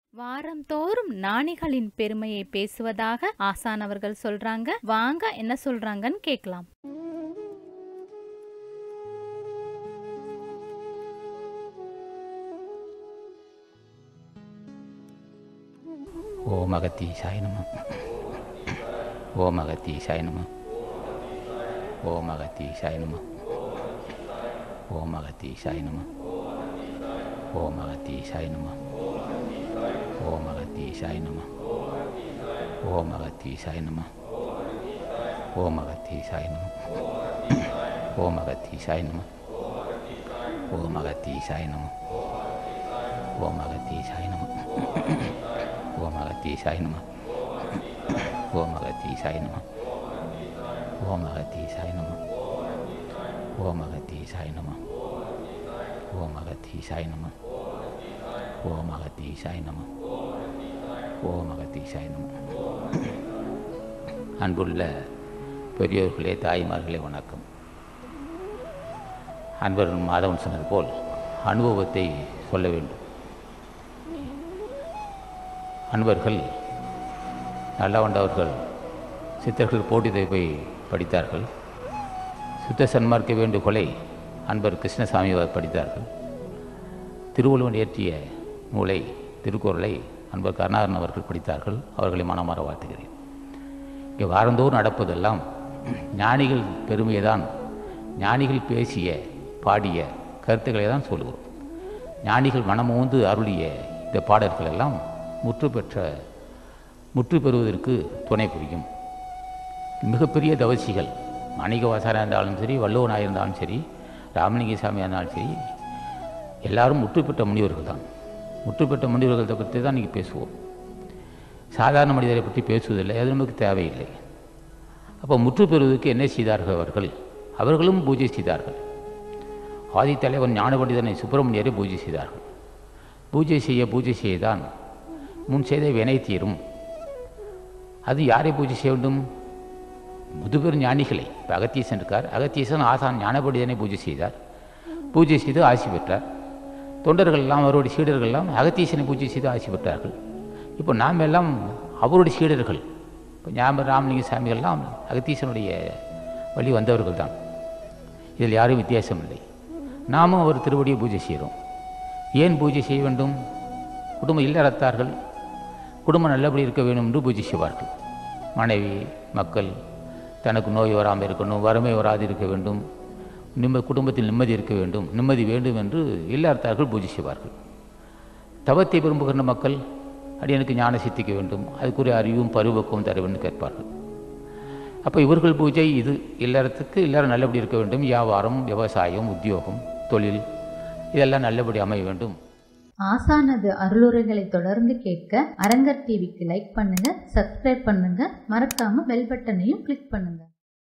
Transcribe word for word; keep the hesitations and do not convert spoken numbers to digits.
வாரந்தோறும் ஞானிகளின் பெருமையை பேசுவதாக ஆசான் அவர்கள் சொல்றாங்க. வாங்க என்ன சொல்றாங்கன்னு கேட்கலாம். ஓம் அகத்தீசாய நம. ஓம் அகத்தீசாய நம. ஓம் அகத்தீசாய நம. ஓம் அகத்தீசாய நம. ஓம் அகத்தீசாய நம. ஓம் அகத்தீசாய நம. ஓம் அகத்தீசாய நம. ஓம் அகத்தீசாய நம. ஓம் அகத்தீசாய நம. ஓம் அகத்தீசாய நம. ஓம் அகத்தீசாய நம. ஓம் அகத்தீசாய நம. ஓம் அகத்தீசாய நம. ஓம் அகத்தீசாய நம. ஓம் அகத்தீசாய நம. ஓம் அகத்தீசாய நம. ஓம் அகத்தீசாய நம. ஓம் அகத்தீசாய நம. அன்புள்ள பெரியோர்களே, தாய்மார்களே, வணக்கம். அன்பர்கள் மாதவன் சொன்னது போல் அனுபவத்தை சொல்ல வேண்டும். அன்பர்கள் நல்லவண்டவர்கள் சித்தர்கள் போட்டிதை போய் படித்தார்கள். சுத்த சன்மார்க்க வேண்டுகோளை அன்பர் கிருஷ்ணசாமி படித்தார்கள். திருவள்ளுவன் இயற்றிய நூலை திருக்குறளை அன்பர் கருணாகரன் அவர்கள் படித்தார்கள். அவர்களை மனமாற வாழ்த்துகிறேன். இங்கே வாரந்தோறும் நடப்பதெல்லாம் ஞானிகள் பெருமையை தான், ஞானிகள் பேசிய பாடிய கருத்துக்களை தான் சொல்லுவோம். ஞானிகள் மனமோந்து அருளிய இந்த பாடல்கள் எல்லாம் முற்று பெற்ற முற்று பெறுவதற்கு துணை புரியும். மிகப்பெரிய தவசிகள் மாணிக்கவாசகராக இருந்தாலும் சரி, வள்ளுவனாக இருந்தாலும் சரி, ராமலிங்க சாமியாக இருந்தாலும் சரி, எல்லாரும் முற்று பெற்ற முனிவர்கள் தான். முற்று பெற்ற முனிவர்களை பற்றி தான் இன்றைக்கி பேசுவோம். சாதாரண மனிதரை பற்றி பேசுவதில்லை, அது நமக்கு தேவையில்லை. அப்போ முற்று பெறுவதற்கு என்ன செய்தார்கள் அவர்கள்? அவர்களும் பூஜை செய்தார்கள். ஆதித்தலைவன் ஞான பண்டிதனை சுப்பிரமணியரை பூஜை செய்தார்கள். பூஜை செய்ய பூஜை செய்யதான் முன் செய்த வினை தீரும். அது யாரை பூஜை செய்ய வேண்டும்? முதுபெரும் ஞானிகளை. இப்போ அகத்தீசன் இருக்கார். அகத்தீசன் ஆசான் ஞான பண்டிதனை பூஜை செய்தார். பூஜை செய்து ஆசி பெற்றார். தொண்டர்கள் எல்லாம், அவருடைய சீடர்கள் எல்லாம் அகத்தீசனை பூஜை செய்து ஆசி பெற்றார்கள். இப்போ நாம் எல்லாம் அவருடைய சீடர்கள். இப்போ ஞாபக ராமலிங்க சாமிகள்லாம் அகத்தீசனுடைய வழி வந்தவர்கள் தான். இதில் யாரும் வித்தியாசம் இல்லை. நாமும் அவர் திருவடியை பூஜை செய்கிறோம். ஏன் பூஜை செய்ய வேண்டும்? குடும்ப இல்லறத்தார்கள் குடும்பம் நல்லபடி இருக்க வேண்டும் என்று பூஜை செய்வார்கள். மனைவி மக்கள் தனக்கு நோய் வராமல் இருக்கணும், வறுமை வராது இருக்க வேண்டும், நிம்ம குடும்பத்தில் நிம்மதி இருக்க வேண்டும், நிம்மதி வேண்டும் என்று இல்லறத்தார்கள் பூஜை செய்வார்கள். தவத்தை விரும்புகின்ற மக்கள் அடியனுக்கு ஞான சித்திக்க வேண்டும், அதுக்குரிய அறிவும் பருவக்கும் தர வேண்டும் கேட்பார்கள். அப்போ இவர்கள் பூஜை இது. இல்லறத்துக்கு இல்லறம் நல்லபடி இருக்க வேண்டும், வியாபாரம், விவசாயம், உத்தியோகம், தொழில் இதெல்லாம் நல்லபடி அமைய வேண்டும். ஆசானது அருளுரைகளை தொடர்ந்து கேட்க அரங்கர் டிவிக்கு லைக் பண்ணுங்க, சப்ஸ்கிரைப் பண்ணுங்க, மறக்காம பெல் பட்டனையும் கிளிக் பண்ணுங்க.